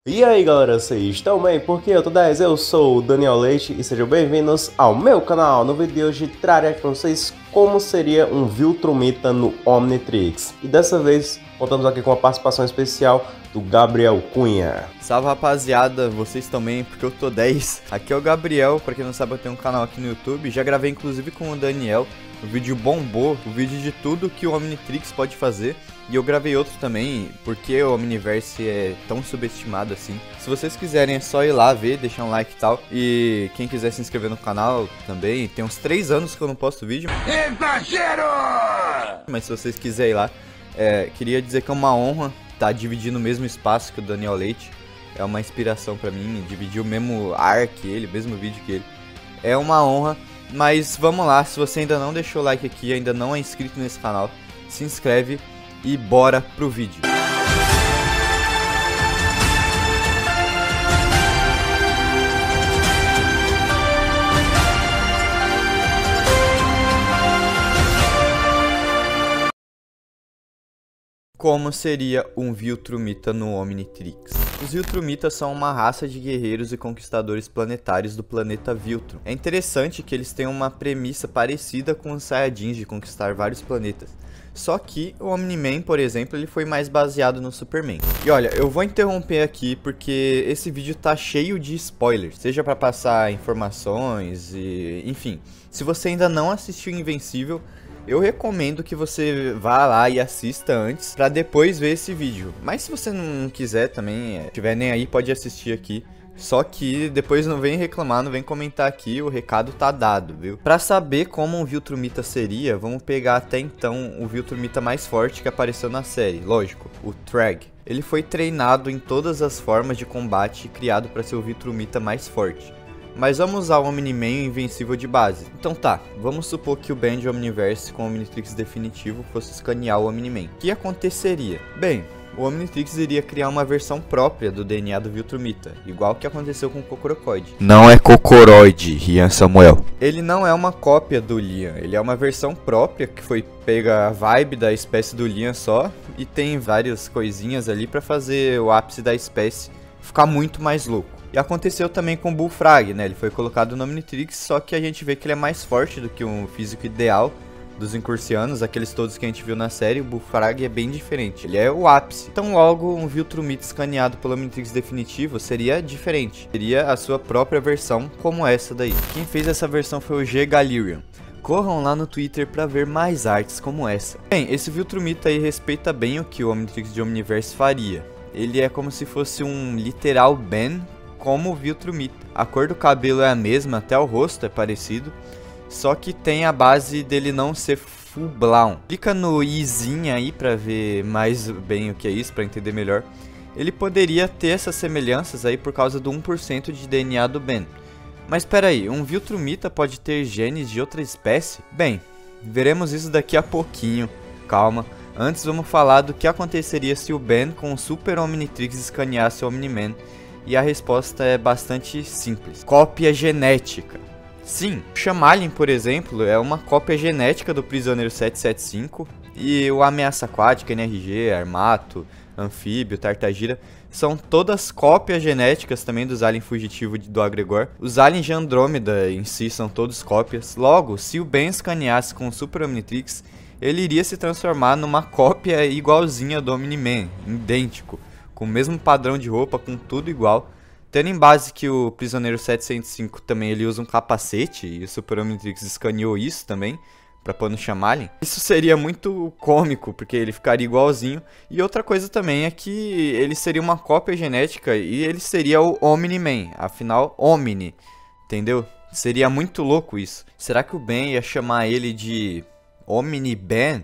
E aí galera, vocês estão bem? Porque eu tô 10, eu sou o Daniel Leite e sejam bem-vindos ao meu canal. No vídeo de hoje trarei aqui pra vocês como seria um Viltrumita no Omnitrix. E dessa vez contamos aqui com a participação especial do Gabriel Cunha. Salve rapaziada, vocês também, porque eu tô 10. Aqui é o Gabriel, pra quem não sabe eu tenho um canal aqui no YouTube. Já gravei inclusive com o Daniel, o vídeo bombou, o vídeo de tudo que o Omnitrix pode fazer. E eu gravei outro também, porque o Omniverse é tão subestimado assim. Se vocês quiserem é só ir lá ver, deixar um like e tal. E quem quiser se inscrever no canal também, tem uns 3 anos que eu não posto vídeo. Exagero! Mas se vocês quiserem ir lá, queria dizer que é uma honra estar dividindo o mesmo espaço que o Daniel Leite. É uma inspiração pra mim, dividir o mesmo ar que ele, o mesmo vídeo que ele. É uma honra, mas vamos lá, se você ainda não deixou o like aqui, ainda não é inscrito nesse canal, se inscreve. E bora pro vídeo. Como seria um Viltrumita no Omnitrix? Os Viltrumitas são uma raça de guerreiros e conquistadores planetários do planeta Viltrum. É interessante que eles têm uma premissa parecida com os Saiyajins de conquistar vários planetas. Só que o Omni-Man, por exemplo, ele foi mais baseado no Superman. E olha, eu vou interromper aqui porque esse vídeo tá cheio de spoilers. Seja pra passar informações e... enfim, se você ainda não assistiu Invencível, eu recomendo que você vá lá e assista antes pra depois ver esse vídeo. Mas se você não quiser também, tiver nem aí, pode assistir aqui. Só que depois não vem reclamar, não vem comentar aqui, o recado tá dado, viu? Pra saber como um Viltrumita seria, vamos pegar até então o Viltrumita mais forte que apareceu na série, lógico, o Thrag. Ele foi treinado em todas as formas de combate e criado para ser o Viltrumita mais forte. Mas vamos usar o Omni-Man e o Invencível de base. Então tá, vamos supor que o Band Omniverse com o Omnitrix definitivo fosse escanear o Omni-Man. O que aconteceria? Bem, o Omnitrix iria criar uma versão própria do DNA do Viltrumita, igual que aconteceu com o Kokorokoid. Não é Kokoroid, Rian Samuel. Ele não é uma cópia do Lian, ele é uma versão própria que foi pega a vibe da espécie do Lian só e tem várias coisinhas ali pra fazer o ápice da espécie ficar muito mais louco. E aconteceu também com o Bullfrag, né? Ele foi colocado no Omnitrix, só que a gente vê que ele é mais forte do que um físico ideal dos Incursianos, aqueles todos que a gente viu na série. O Bullfrag é bem diferente, ele é o ápice. Então logo um Viltrumita escaneado pelo Omnitrix definitivo seria diferente, seria a sua própria versão como essa daí. Quem fez essa versão foi o G. Galerion. Corram lá no Twitter pra ver mais artes como essa. Bem, esse Viltrumita aí respeita bem o que o Omnitrix de Omniverse faria. Ele é como se fosse um literal Ben como o Viltrumita. A cor do cabelo é a mesma, até o rosto é parecido. Só que tem a base dele não ser full brown. Clica no izinho aí pra ver mais bem o que é isso, pra entender melhor. Ele poderia ter essas semelhanças aí por causa do 1% de DNA do Ben. Mas espera aí, um Viltrumita pode ter genes de outra espécie? Bem, veremos isso daqui a pouquinho, calma. Antes vamos falar do que aconteceria se o Ben com o Super Omnitrix escaneasse o Omni-Man. E a resposta é bastante simples. Cópia genética. Sim, o Chamalin, por exemplo, é uma cópia genética do Prisioneiro 775. E o Ameaça Aquática, NRG, Armato, Anfíbio, Tartagira são todas cópias genéticas também dos aliens fugitivos do Agregor. Os aliens de Andrômeda em si são todos cópias. Logo, se o Ben escaneasse com o Super Omnitrix, ele iria se transformar numa cópia igualzinha do Omni-Man, idêntico, com o mesmo padrão de roupa, com tudo igual. Tendo em base que o Prisioneiro 705 também ele usa um capacete, e o Super Omnitrix escaneou isso também, pra pôr no Chamalin. Isso seria muito cômico, porque ele ficaria igualzinho. E outra coisa também é que ele seria uma cópia genética e ele seria o Omni-Man, afinal, Omni, entendeu? Seria muito louco isso. Será que o Ben ia chamar ele de Omni-Ben?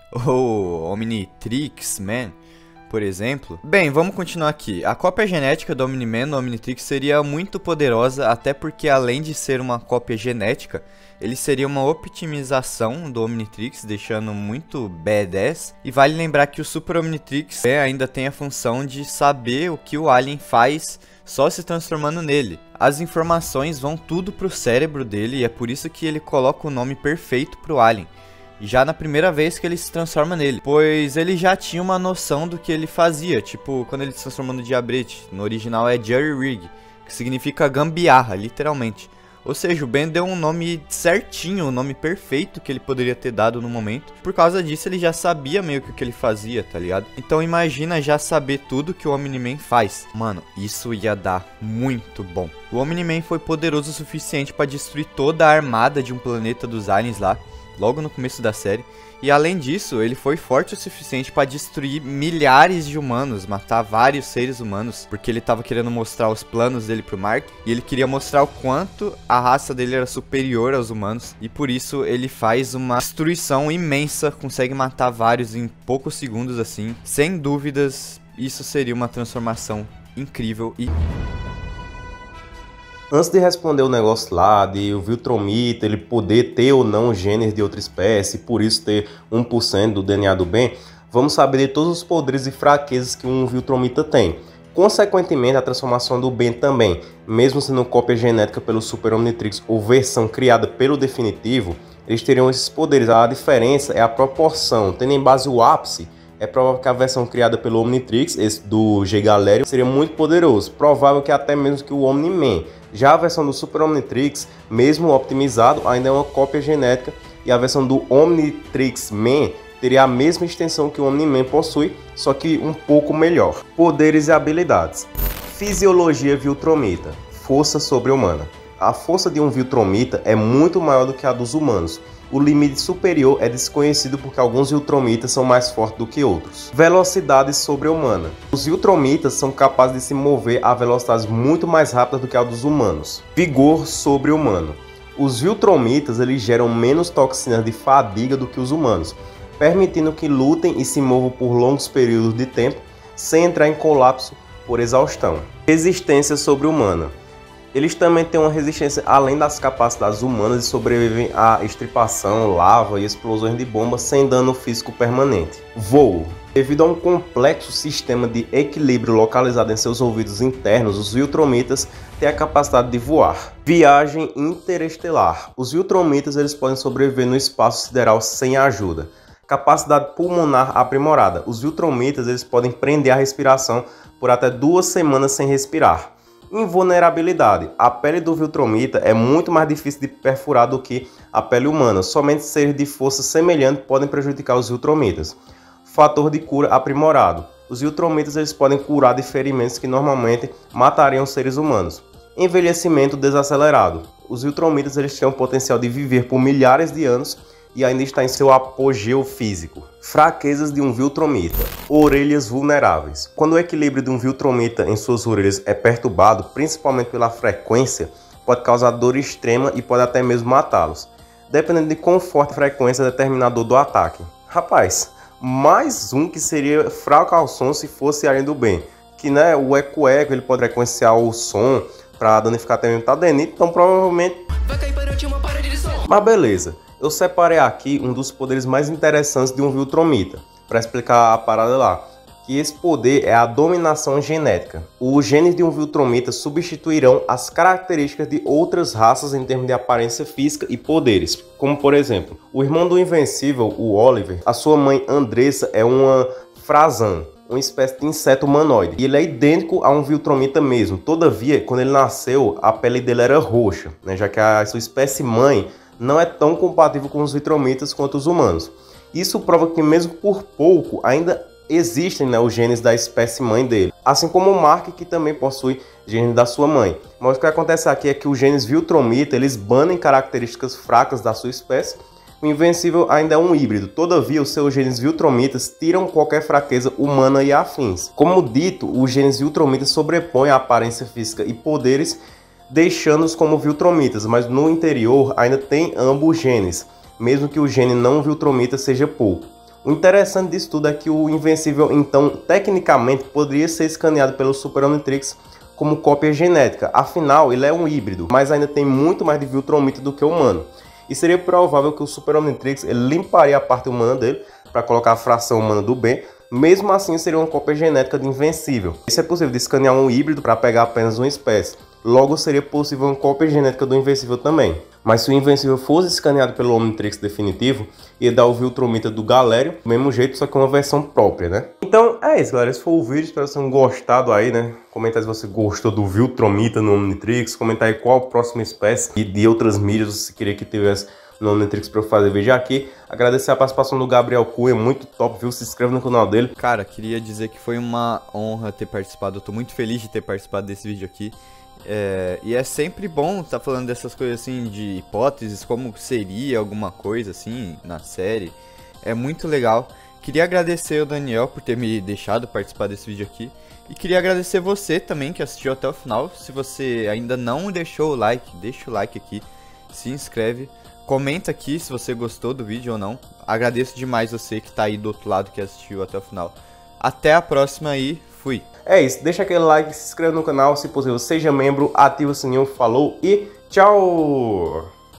Ou Omnitrix-Man? Por exemplo. Bem, vamos continuar aqui. A cópia genética do Omni-Man no Omnitrix seria muito poderosa, até porque além de ser uma cópia genética, ele seria uma optimização do Omnitrix, deixando muito badass. E vale lembrar que o Super Omnitrix ainda tem a função de saber o que o alien faz só se transformando nele. As informações vão tudo pro cérebro dele e é por isso que ele coloca o nome perfeito pro alien. já na primeira vez que ele se transforma nele, pois ele já tinha uma noção do que ele fazia, tipo quando ele se transformou no Diabrete. No original é Jerry Rig, que significa gambiarra, literalmente. Ou seja, o Ben deu um nome certinho, o nome perfeito que ele poderia ter dado no momento. Por causa disso, ele já sabia meio que o que ele fazia, tá ligado? Então imagina já saber tudo que o Omni-Man faz. Mano, isso ia dar muito bom. O Omni-Man foi poderoso o suficiente para destruir toda a armada de um planeta dos aliens lá, logo no começo da série. E além disso, ele foi forte o suficiente para destruir milhares de humanos, matar vários seres humanos, porque ele tava querendo mostrar os planos dele pro Mark, e ele queria mostrar o quanto a raça dele era superior aos humanos, e por isso ele faz uma destruição imensa, consegue matar vários em poucos segundos assim. Sem dúvidas, isso seria uma transformação incrível e... Antes de responder o negócio lá de o Viltrumita ele poder ter ou não genes de outra espécie, por isso ter 1% do DNA do Ben, vamos saber de todos os poderes e fraquezas que um Viltrumita tem. Consequentemente, a transformação do Ben também, mesmo sendo cópia genética pelo Super Omnitrix ou versão criada pelo definitivo, eles teriam esses poderes. A diferença é a proporção, tendo em base o ápice. É provável que a versão criada pelo Omnitrix, esse do G Galério, seria muito poderoso. Provável que até mesmo que o Omni-Man. Já a versão do Super Omnitrix, mesmo optimizado, ainda é uma cópia genética. E a versão do Omnitrix Man teria a mesma extensão que o Omni-Man possui, só que um pouco melhor. Poderes e habilidades. Fisiologia Viltrumita. Força sobre-humana. A força de um Viltrumita é muito maior do que a dos humanos. O limite superior é desconhecido porque alguns Viltrumitas são mais fortes do que outros. Velocidade sobre-humana. Os Viltrumitas são capazes de se mover a velocidades muito mais rápidas do que a dos humanos. Vigor sobre-humano. Os Viltrumitas eles geram menos toxinas de fadiga do que os humanos, permitindo que lutem e se movam por longos períodos de tempo sem entrar em colapso por exaustão. Resistência sobre-humana. Eles também têm uma resistência além das capacidades humanas e sobrevivem à estripação, lava e explosões de bombas sem dano físico permanente. Voo. Devido a um complexo sistema de equilíbrio localizado em seus ouvidos internos, os Viltrumitas têm a capacidade de voar. Viagem interestelar. Os Viltrumitas eles podem sobreviver no espaço sideral sem ajuda. Capacidade pulmonar aprimorada. Os Viltrumitas eles podem prender a respiração por até 2 semanas sem respirar. Invulnerabilidade. A pele do Viltrumita é muito mais difícil de perfurar do que a pele humana. Somente seres de força semelhante podem prejudicar os Viltrumitas. Fator de cura aprimorado. Os Viltrumitas eles podem curar de ferimentos que normalmente matariam seres humanos. Envelhecimento desacelerado. Os Viltrumitas eles têm o potencial de viver por milhares de anos e ainda está em seu apogeu físico. Fraquezas de um Viltrumita. Orelhas vulneráveis. Quando o equilíbrio de um Viltrumita em suas orelhas é perturbado, principalmente pela frequência, pode causar dor extrema e pode até mesmo matá-los, dependendo de quão forte a frequência determinador do ataque. Rapaz, mais um que seria fraco ao som se fosse além do bem, que né, o eco-eco ele pode frequenciar o som para danificar até mesmo tá denito, então provavelmente vai cair perante uma parede de som. Mas beleza. Eu separei aqui um dos poderes mais interessantes de um Viltrumita, para explicar a parada lá, que esse poder é a dominação genética. Os genes de um Viltrumita substituirão as características de outras raças em termos de aparência física e poderes, como por exemplo, o irmão do Invencível, o Oliver, a sua mãe Andressa é uma Frazan, uma espécie de inseto humanoide, e ele é idêntico a um Viltrumita mesmo. Todavia, quando ele nasceu, a pele dele era roxa, né, já que a sua espécie mãe não é tão compatível com os Viltrumitas quanto os humanos. Isso prova que mesmo por pouco ainda existem, né, os genes da espécie mãe dele, assim como o Mark, que também possui genes da sua mãe. Mas o que acontece aqui é que os genes Viltrumita eles banem características fracas da sua espécie. O Invencível ainda é um híbrido, todavia os seus genes Viltrumitas tiram qualquer fraqueza humana e afins. Como dito, os genes Viltrumitas sobrepõem a aparência física e poderes, deixando-os como Viltrumitas, mas no interior ainda tem ambos genes, mesmo que o gene não Viltrumita seja pouco. O interessante disso tudo é que o Invencível, então, tecnicamente, poderia ser escaneado pelo Super Omnitrix como cópia genética, afinal, ele é um híbrido, mas ainda tem muito mais de Viltrumita do que humano. E seria provável que o Super Omnitrix ele limparia a parte humana dele para colocar a fração humana do Ben. Mesmo assim, seria uma cópia genética de Invencível. Isso é possível de escanear um híbrido para pegar apenas uma espécie. Logo, seria possível uma cópia genética do Invencível também. Mas se o Invencível fosse escaneado pelo Omnitrix definitivo, ia dar o Viltrumita do Galério, do mesmo jeito, só que uma versão própria, né? Então é isso, galera. Esse foi o vídeo, espero que vocês tenham gostado aí, né? Comenta aí se você gostou do Viltrumita no Omnitrix, comenta aí qual a próxima espécie e de outras mídias você queria que tivesse no Omnitrix pra eu fazer vídeo aqui. Agradecer a participação do Gabriel Cunha, muito top, viu? Se inscreve no canal dele. Cara, queria dizer que foi uma honra ter participado, eu tô muito feliz de ter participado desse vídeo aqui. E é sempre bom estar falando dessas coisas assim, de hipóteses, como seria alguma coisa assim na série. É muito legal. Queria agradecer o Daniel por ter me deixado participar desse vídeo aqui. E queria agradecer você também que assistiu até o final. Se você ainda não deixou o like, deixa o like aqui, se inscreve. Comenta aqui se você gostou do vídeo ou não. Agradeço demais você que tá aí do outro lado que assistiu até o final. Até a próxima e fui! É isso, deixa aquele like, se inscreve no canal, se possível seja membro, ativa o sininho, falou e tchau!